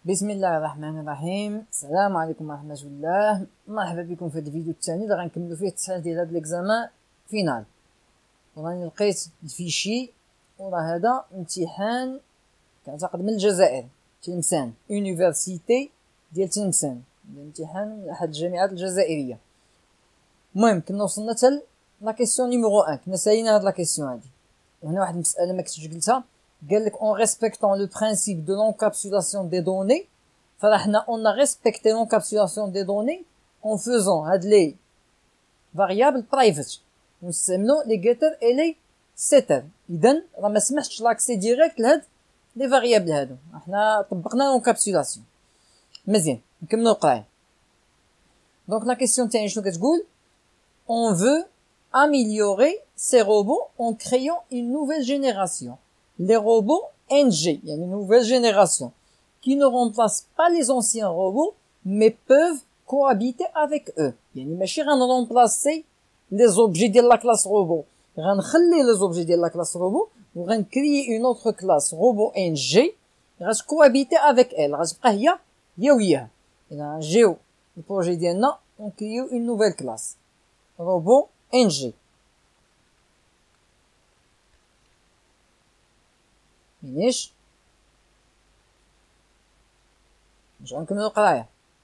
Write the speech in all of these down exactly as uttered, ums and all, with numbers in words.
بسم الله الرحمن الرحيم. السلام عليكم ورحمة الله. مرحبا بكم في هذا الفيديو الثاني اللي غنكملو فيه التصحيح ديال هاد ليكزامان فينال. وراني لقيت الفيشي وراه هذا امتحان كنعتقد من الجزائر، تلمسان يونيفرسيتي ديال تلمسان، الامتحان من احد الجامعات الجزائريه. المهم كنا وصلنا حتى لا كيسيون نيميرو واحد، كنا سالينا هاد لا كيسيون هادي. وهنا واحد المساله ما كنتش قلتها، قال لك en respectant le principe de l'encapsulation des données. فاحنا on a respecté l'encapsulation des données en faisant هاد لي variables private ونستعملو لي getter et les setter. اذا راه ما سمحتش لاكسي ديريكت لهاد لي variables هادو، احنا طبقنا l'encapsulation. مزيان نكملو القرايه. دونك لا كيسيون تاعي شنو كتقول؟ on veut améliorer ces robots en créant une nouvelle génération. Les robots N G, il y a une nouvelle génération, qui ne remplacent pas les anciens robots, mais peuvent cohabiter avec eux. يعني ماشي غنرمبلاسي les objets de la classe robot. غنخلي les objets de la classe robot وغنكري une autre classe robot N G غتكوابيتي avec elle. غتبقى هي هي وياها. إذا نجيو البروجي ديالنا ونكريو une nouvelle classe robot N G. فينيش. نرجعو نكملو القراية.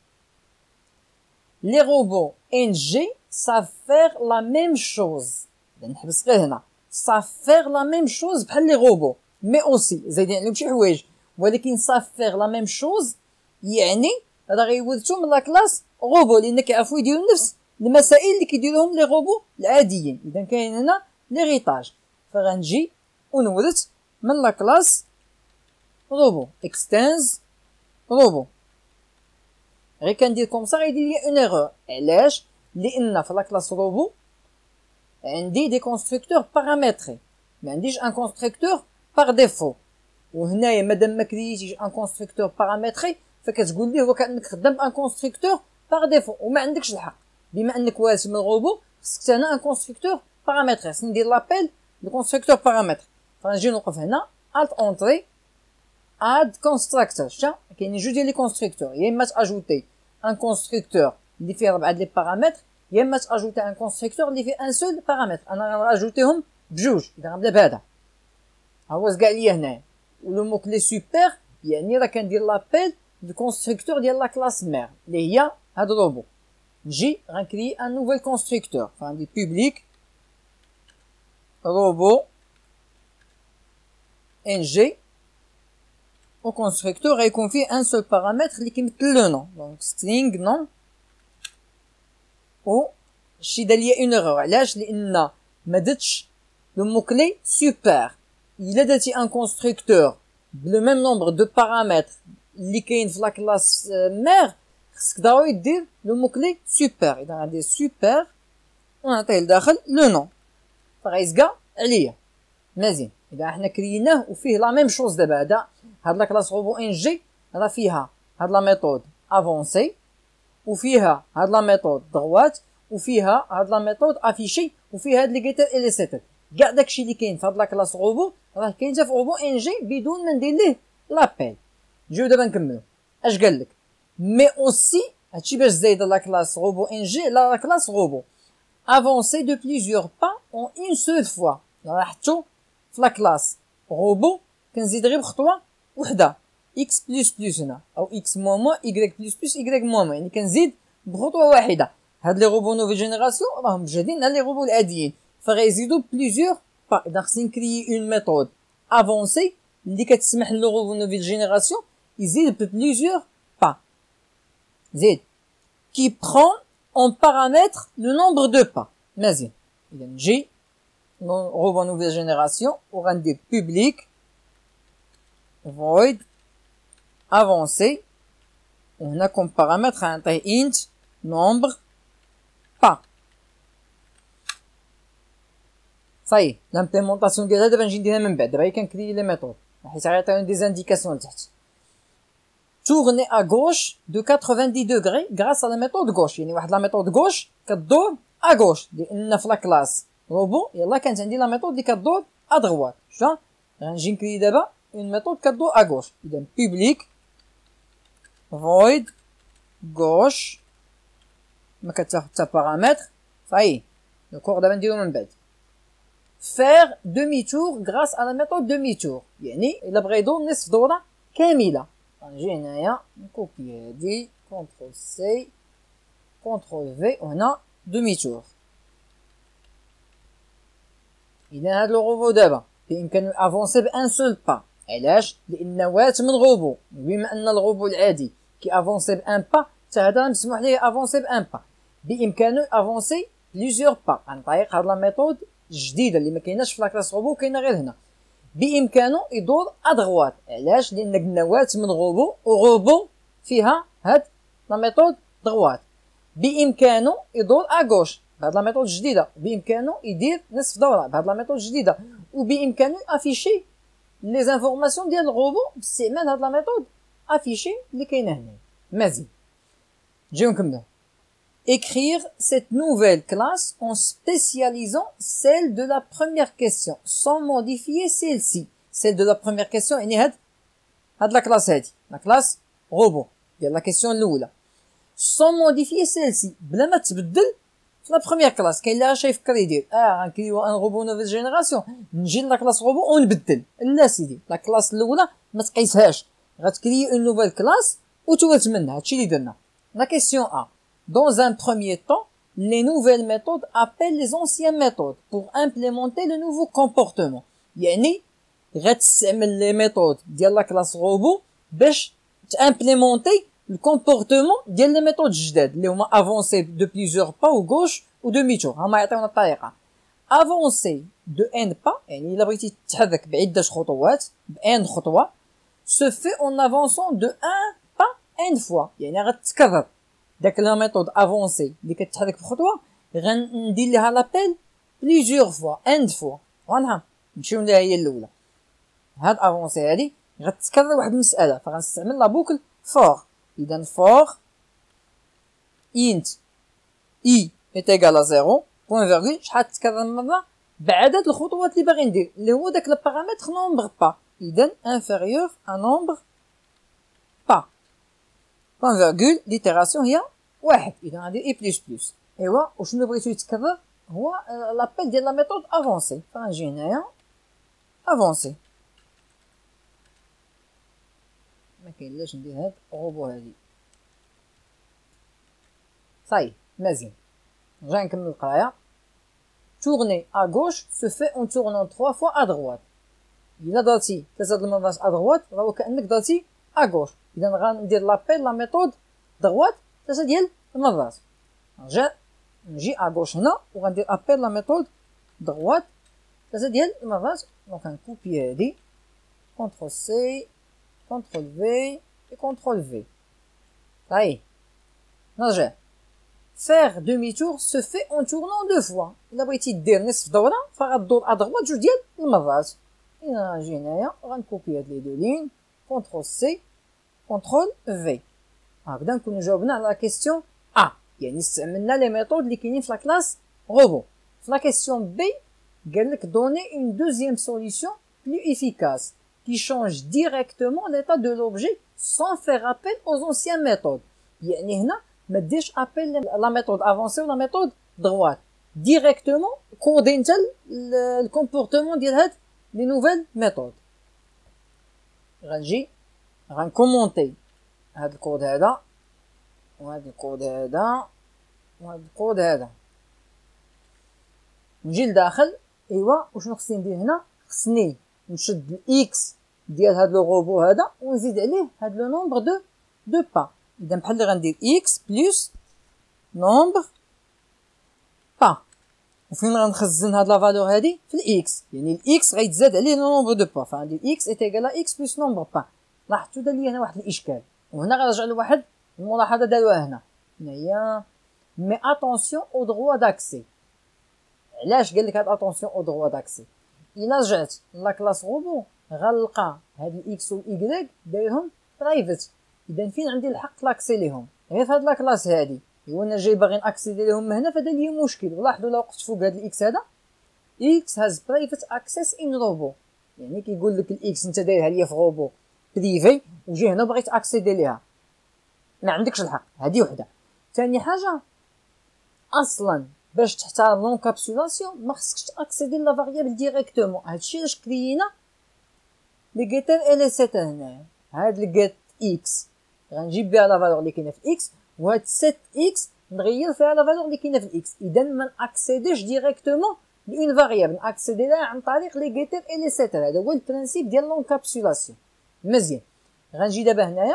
Les robots N G savent faire la même chose. نحبس غير هنا. savent faire la même chose بحال لي روبو، مي اوسي زايدين عليهم شي حوايج، ولكن savent faire la même chose يعني راه غيولدو من لا كلاس روبو، لأن كيعرفو يديرو نفس المسائل اللي كيديروهم لي روبو العاديين. إذا كاين هنا ليغيطاج، فغنجي ونورث من لا كلاس روبو اكستنز روبو. غير كندير كوم سا غيدير لي اون ايرور. علاش؟ لان في لا كلاس روبو عندي دي كونستركتور بارامتري، ما عنديش ان كونستركتور بار ديفو. وهنايا مادام ما كريتيش ان كونستركتور بارامتري فكتقول ليه هو كانك خدام بان كونستركتور بار ديفو، وما عندكش الحق. بما انك وارث من الروبو خصك انا ان كونستركتور بارامتري، خصني ندير لابيل لو كونستركتور بارامتري. فنجي نوقف هنا alt entrée add constructor. شتا كاينين جوج ديال لي كونستركتور، يا اما تاجوتي ان كونستركتور اللي فيه ربعه ديال لي بارامتر، يا اما تاجوتي ان كونستركتور اللي فيه ان سول بارامتر. انا غناجوتيهم بجوج. اذا غنبدا بهذا ها هو زكا ليا هنايا، ولو مو كلي سوبر يعني راه كندير لابيل دو كونستركتور ديال لا كلاس مير اللي هي هاد الروبو. نجي غنكري ان نوفيل كونستركتور، فغندير بوبليك روبو N G au constructeur غيكون فيه ان سول بارامتر اللي كيمثل لو نون، دونك string نون. و شي دار ليا اون ايرور. علاش؟ لان ما درتش لو مو كلي سوبر. الا درتي ان كونستركتور بلو ميم نومبر دو بارامتر اللي كاين في لا كلاس مير خصك ضروري دير لو مو كلي سوبر. اذا غندير سوبر ونعطيه لداخل لو نون فغيزكا عليا. مزيان. اذا حنا كريناه وفيه لا ميم شوز. دابا هذا هاد لا كلاس روبو ان جي راه فيها هاد لا ميثود افونسي، وفيها هاد لا ميثود دغوات، وفيها هاد لا ميثود افيشي، وفيها هاد لي جيتر اي لي سيتر. كاع داكشي اللي كاين في هاد لا كلاس روبو راه كاين حتى في روبو ان جي بدون ما ندير ليه لابيل. نجيو دابا نكملو. اش قال لك؟ مي اوسي هادشي باش زايد لا كلاس روبو ان جي لا كلاس روبو افونسي دو بليزيور با اون اون سول فوا. لاحظتو في لا كلاس روبو كنزيد غير بخطوه وحده اكس بلس بلس هنا، او اكس موان موان ايكغيك بلس بلس ايكغيك موان موان، يعني كنزيد بخطوه واحده. هاد لي روبو نوفي جينيراسيون راهم مجهدين على لي روبو العاديين فغيزيدو بليزيور با. اذا خصني نكري اون ميثود افونسي اللي كتسمح لو روبو نوفي جينيراسيون يزيد ببليزيور با. زيد كي برون اون بارامتر لو نومبر دو با. مزيان. اذا نجي روبو نوفيل جينيراسيون وغندير بوبليك void avancé، وهنا كوم بارامتر غنعطيه int nombre pas. صاي لامبليمونطاسيون ديالها دابا نجي نديرها من بعد. دابا هي كنكري لي ميثود حيت غيعطيوني دي زانديكاسيون لتحت. tourner à gauche de quatre-vingt-dix degrés grâce à la méthode gauche، يعني واحد لا ميثود gauche كدور à gauche لان في لا كلاس روبو يلا كانت عندي لا ميثود اللي كدور ا دغوات. شفا غنجي نكري دابا اون ميثود كدور ا غوش. اذا بوبليك void gauche ما كتاخد حتى بارامتر صاي لو كور دابا نديرو من بعد faire demi tour grâce à la méthode demi tour يعني الا بغا يدور نصف دوره كامله غنجي هنايا نكوبي هادي كونترول سي كونترول في وهنا demi tour. اذا هاد لو روبو دابا بامكانو افونسي بان سول با علاش لان وات من روبو بما ان الروبو العادي كي افونسي بان با حتى هذا مسموح ليه افونسي بان با بامكانو افونسي بليزيور با عن طريق هاد لا ميثود جديده اللي ما كايناش في لاكلاس روبو كاينه غير هنا بامكانو يدور ادغوات علاش لان قلنا وات من روبو وروبو فيها هاد لا ميثود دغوات بامكانو يدور اغوش بهاد لا ميثود جديده بامكانو يدير نصف دوره بهاد لا ميثود جديده وبامكانو افيشي لي زانفورماسيون ديال الروبو باستعمال هاد لا ميثود افيشي اللي كاينه هنا مزيان نجيو نكملو. Écrire cette nouvelle classe en spécialisant celle de la première question sans modifier celle-ci. Celle de la première question يعني هاد هاد لا كلاس هادي لا كلاس روبو ديال لا كيسيون الاولى sans modifier celle-ci بلا ما تبدل في لا بروميير كلاس. كاين اللي شي يفكر يدير اه غنكريو ان روبو نوفيل جينيراسيون نجي لا كلاس روبو ونبدل. لا سيدي لا كلاس الاولى ما تقيسهاش غتكريي اون نوفيل كلاس وتورث منها هادشي اللي درنا. لا كيسيون ا Dans un premier temps, les nouvelles méthodes appellent les anciennes méthodes pour implémenter le nouveau comportement. يعني غتستعمل les méthodes ديال لا كلاس روبو باش تimplémenter le comportement ديال les méthodes جداد اللي هما avancer de plusieurs pas ou gauche ou demi tour. هما يعطيونا الطريقه avancer de n pas يعني الا بغيتي تتحرك بعده خطوات بn خطوه se fait en avançant de un pas n fois يعني غتكرر داك لا ميثود افونسي اللي كتحرك بخطوه غندير لها لابيل بليزيور فوا اند فوا غنها نمشيو لها هي الاولى. هاد افونسي هادي غتكرر واحد المساله فغنستعمل لا بوكل فور. اذا فور انت اي ايت ايغال زيرو بوين فيرغول شحال تكرر مره بعدد الخطوات اللي باغي ندير اللي هو داك البارامتر نومبر با. اذا انفيريور ا نومبر با بوين فيرغول ليتيراسيون هي واحد. اذا غندير اي بلس بلس ايوا وشنو بغيتو يتكرر هو لابيل ديال لا ميثود افونسي فغنجي هنايا افونسي ما كاينلاش ندير هاد الروبو هادي صاي مزيان. نرجع نكمل القرايه. tourner à gauche se fait en tournant trois fois à droite. الا درتي ثلاثه المرات à droite راه كانك درتي à gauche. اذا غندير لابيل لا ميثود دغوات ثلاثه ديال المرات نرجع نجي ا غوش هنا وغندير ابيل لا ميثود دغوات ثلاثه ديال المرات. دونك غنكوبي هادي كونترول سي كونترول في و كونترول في صاي نرجع faire demi tour se fait en tournant deux fois. الا بغيتي دير نصف دوره فغدور ا دغوات جوج ديال المرات. اذا نجي هنايا غنكوبي هاد لي دو لين كونترول سي كونترول في هكذا نكونو جاوبنا على لا كيسيون ا يعني استعملنا لي ميثود اللي كاينين في لا كلاس روبو. في لا كيسيون بي قال لك دوني اون دوزيام سوليوشن بلو افيكاس qui change directement l'état de l'objet sans faire appel aux anciennes méthodes. يعني هنا ما ديرش ابل لا ميثود افونسي ولا ميثود دغوات ديريكتومون كودي انت الكومبورتمون ديال هاد لي نوفيل ميثود. غنجي غنكومونتي هاد الكود هذا وهاد الكود هذا وهاد الكود هذا نجي لداخل. ايوا وشنو خصني ندير هنا خصني نشد الاكس ديال هاد لو روبو هذا ونزيد عليه هاد لو نومبر دو دو با. اذا بحال اللي غندير اكس بلس نومبر با وفين غنخزن هاد لا فالور هادي في الاكس يعني الاكس غيتزاد عليه لو نومبر دو با فغندير اكس ايتيغال اكس بلس نومبر با. لاحظتوا دار لي هنا واحد الاشكال وهنا غنرجع لواحد الملاحظه داروها هنا هنايا مي اتونسيون او دروا داكسي. علاش قال لك هاد اتونسيون او دروا داكسي؟ الا رجعت لا كلاس روبو غنلقى هاد الاكس و الاي دايرهم برايفت. اذا فين عندي الحق لاكسي ليهم؟ غير في هاد لا كلاس هادي. ايوا انا جاي باغي ناكسيدي ليهم من هنا فدا لي مشكل. ولاحظوا لو وقفت فوق هاد الاكس هذا اكس هاز برايفت اكسس ان روبو يعني كيقول لك الاكس انت دايرها ليا في روبو بريفي وجي هنا بغيت اكسيدي ليها ما عندكش الحق. هذه وحده. ثاني حاجه اصلا باش تحترم لونكابسولاسيون ما خصكش تاكسيدي لا فاريابل ديريكتومون. هادشي علاش كرينا لي جيتر ال سيتر هنايا. هاد الجيت اكس غنجيب بها لا فالور اللي كاينه في اكس، وهاد سيت اكس نغير فيها لا فالور اللي كاينه في الاكس. اذا ما ناكسيديش ديريكتومون لون فاريابل، ناكسيدي لها عن طريق لي جيتر ال سيتر. هذا هو البرانسيپ ديال لونكابسولاسيون. مزيان. غنجي دابا هنايا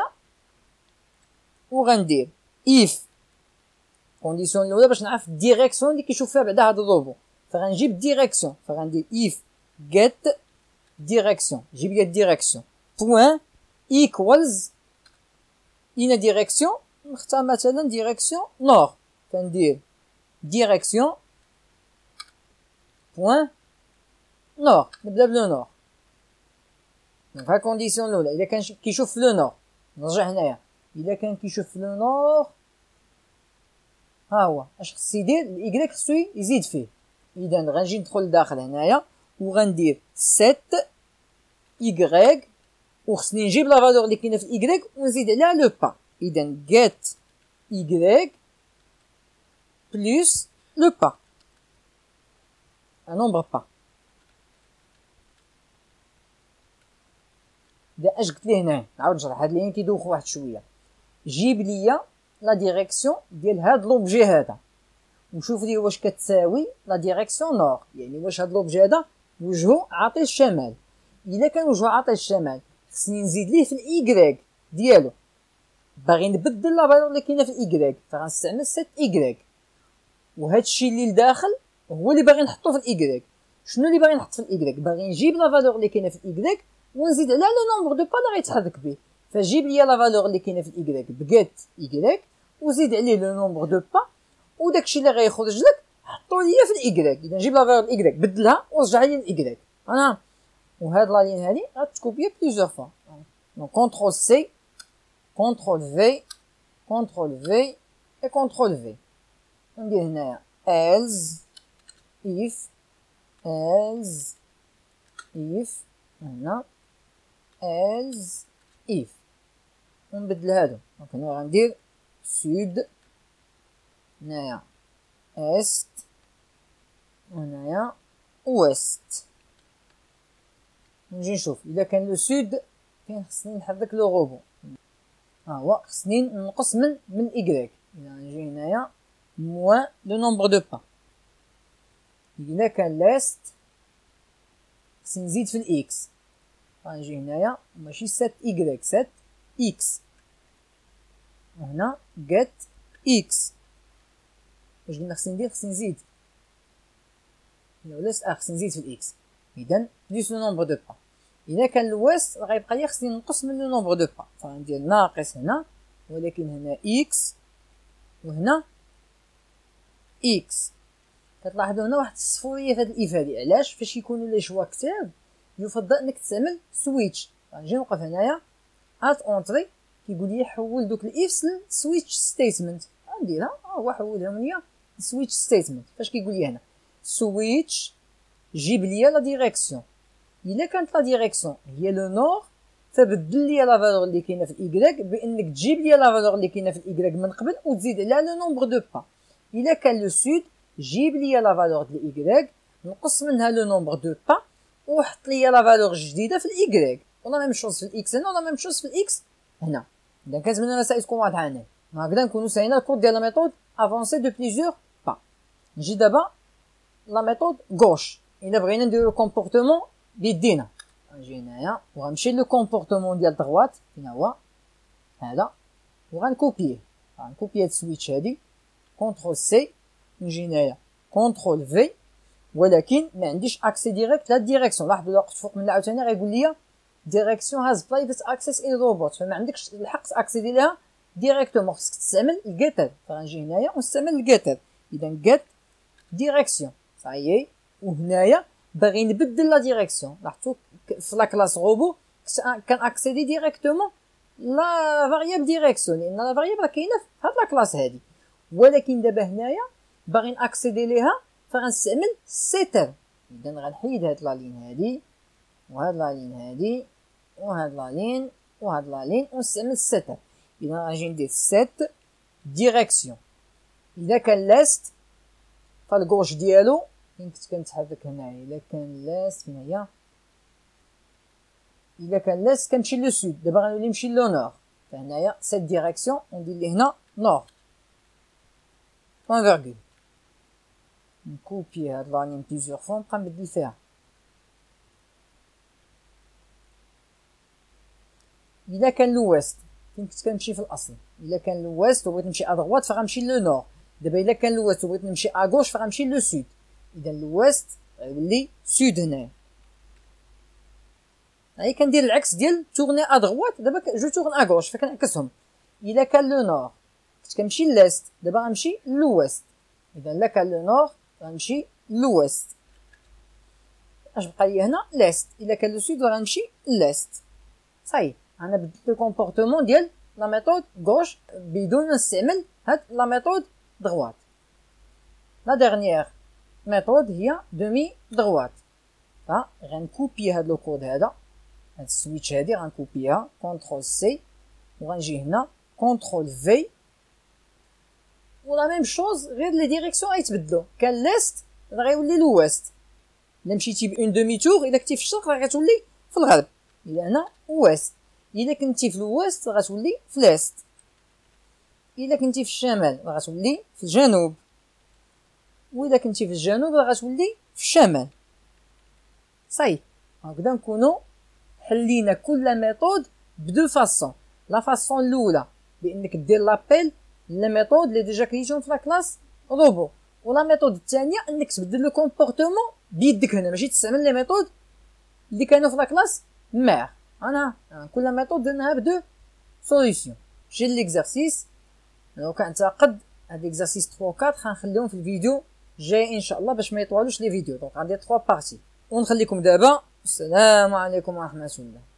وغندير اف كونديسيون الاولى باش نعرف الديريكسيون اللي كيشوف فيها بعدا هذا الروبو. فغنجيب الديريكسيون، فغندير اف get ديريكسيون، جيب لي الديريكسيون بوين ايكوالز إن ديريكسيون. نختار مثلا ديريكسيون نور، فندير ديريكسيون بوين نور. نبدا بلو نور. دونك ها كونديسيون الاولى الا كان كيشوف في لو نور. نرجع هنايا الا كان كيشوف في لو نور ها هو اش خص يدير الايكغيك خصو يزيد فيه. اذا غنجي ندخل لداخل هنايا وغندير سيت ايكغيك وخصني نجيب لا فالور اللي كاينه في الايكغيك ونزيد عليها لو با. اذا get y plus le pas un nombre pas. دا اش قلت ليه هنا نعاود نشرح هاد لين كيدوخ واحد شويه. جيب ليا لا ديريكسيون ديال هاد لوبجي هذا وشوف لي واش كتساوي لا ديريكسيون نور، يعني واش هاد لوبجي هذا وجهه عاطي الشمال. الا كان وجهه عاطي الشمال خصني نزيد ليه في الايكغيك ديالو. باغي نبدل لا فالور اللي كاينه في الايكغيك فغنستعمل سيت ايكغيك، وهذا الشيء اللي لداخل هو اللي باغي نحطو في الايكغيك. شنو اللي باغي نحط في الايكغيك؟ باغي نجيب لا فالور اللي كاينه في الايكغيك ونزيد عليها لو نومبر دو با اللي غيتحرك به. فجيب لي لا فالور اللي كاينه في الايكغيك بغيت ايكغيك وزيد عليه لو نومبر دو با، وداكشي اللي غيخرج لك حطو ليا في الايكغيك. اذا نجيب لا فالور الايكغيك بدلها ورجع لي الايكغيك. انا وهاد لا لين هادي غتكوبيا بليزيور فوا. دونك كونترول سي كونترول في كونترول في اي كونترول في. ندير هنايا else if else if هنا else if ونبدل هادو. دونك هنا غندير سود هنايا est هنايا ouest. نجي نشوف اذا كان لو سود فين خصني نحرك لو روبو. ها هو خصني نقص من من ايكغيك. اذا نجي هنايا موان لو نومبر دو با. اذا كان لاست خصني نزيد في الاكس. غنجي هنايا ماشي سات ايكغيك سات اكس وهنا get اكس. واش قلنا خصني ندير؟ خصني نزيد ولا اه خصني نزيد في الاكس. اذا بليس لو نومبر دو با. اذا كان الواست غيبقى لي خصني نقص من لو نومبر دو با، فغندير ناقص هنا ولكن هنا اكس وهنا اكس. كتلاحظوا هنا واحد الصفوريه في هاد الاف هادي. علاش؟ فاش يكونوا لي شوا كتاب يفضل انك تستعمل سويتش. غنجي نوقف هنايا ات اونطري كيقول لي حول دوك الافس لسويتش ستيتمنت. غنديرها ها هو حولهم ليا لسويتش ستيتمنت. فاش كيقول لي هنا سويتش جيب ليا لا ديريكسيون. الا كانت لا ديريكسيون هي لو نور فبدل لي لا فالور اللي كاينه في الايكغيك بانك تجيب لي لا فالور اللي كاينه في الايكغيك من قبل وتزيد عليها لو نومبر دو با. الا كان لو سود جيب لي لا فالور ديال الايكغيك نقص منها لو نومبر دو با وحط لي لا فالور جديده في الايكغيك. ولا ميم شوز في الاكس هنا ولا ميم شوز في الاكس هنا. اذا كنتمنى المسائل تكون واضحه هنا. هكذا نكونوا سالينا الكود ديال لا ميثود افونسي دو بليزيور با. نجي دابا لا ميثود غوش. الا بغينا نديرو كومبورتمون بيدينا نجي هنايا وغنمشي لو كومبورتمون ديال دغوات فين هو هذا وغنكوبيه. غنكوبي هاد السويتش هادي كونترول سي نجي هنايا كونترول في ولكن ما عنديش اكسي ديريكت لا ديريكسيون. لاحظوا الا وقفت فوق من عاوتاني غيقول لي ديريكسيون هاز برايفت اكسس ان روبوت، فما عندكش الحق تاكسيدي ليها ديريكتومون. خصك تستعمل الجيتر. فغنجي هنايا ونستعمل الجيتر. اذا جيت ديريكسيون صايي. وهنايا باغي نبدل لا ديريكسيون. لاحظتوا في لا كلاس روبو كان اكسيدي ديريكتومون لا فاريابل ديريكسيون لان لا فاريابل راه كاينه في هاد لا كلاس هادي. ولكن دابا هنايا باغي ناكسيدي ليها فغنستعمل سيتر. اذا غنحيد هاد لا لين هادي وهاد لا لين هادي وهاد لا لين وهاد لا لين ونستعمل سيتر. اذا غنجي ندير سيت ديريكسيون. اذا كان لاست فالكوش ديالو فين كنت كنتحرك هنايا، الا كان لاست هنايا، الا كان لاست كنمشي لو سود، دابا غنولي نمشي لو نور، فهنايا سيت ديريكسيون وندير لي هنا نور بوان فيرغول. نكوبي هاد لانين بليزيور فوا نبقى نبدل فيها. الا كان لويست فين كنت كنمشي في الاصل، الا كان لويست وبغيت نمشي ادغوات فغنمشي لو نور، دابا الا كان لويست وبغيت نمشي اغوش فغنمشي لو سود، اذا لويست غيولي سود هنايا. هاي كندير العكس ديال تورني ادغوات، دابا جو تورن اغوش فكنعكسهم. الا كان لو نور كنت كنمشي لاست، دابا غنمشي لويست، اذا الا كان لو نور غنمشي لويست. اش بقى لي هنا لاست، الا كان لو سود غنمشي لاست. صاي انا بدلت الكومبورتمون ديال لا ميثود غوش بدون ما نستعمل هاد لا ميثود دغوات. لا ديرنيير ميثود هي دومي دغوات، ف غنكوبي هاد لو كود هذا، هاد السويتش هادي غنكوبيها كونترول سي وغنجي هنا كونترول في، ولا ميم شوز غير لي ديريكسيون غيتبدلوا. كان لاست غيولي لويست، الا مشيتي بون دومي تور الا كنتي في الشرق راه غتولي في الغرب، الا هنا ويست. الا كنتي في الويست غتولي في لاست، الا كنتي في الشمال غتولي في الجنوب، واذا كنتي في الجنوب غتولي في الشمال. صاي هكذا نكونوا حلينا كل ميثود بدو فاصون. لا فاصون الاولى بانك دير لابيل لا ميثود اللي ديجا كريتيهم في لا كلاس روبو، ولا ميثود الثانيه انك تبدل لو كومبورتمون بيدك هنا، ماشي تستعمل لي ميثود اللي كانوا في لا كلاس مير. انا كل ميثود درناها بدو سوليسيون. جي ليكزارسيس لو كنعتقد هاد ليكزارسيس ثلاثة و أربعة غنخليهم في الفيديو جاي ان شاء الله باش ما يطولوش لي فيديو. دونك غندير ثلاثة بارتي ونخليكم دابا. السلام عليكم ورحمه الله.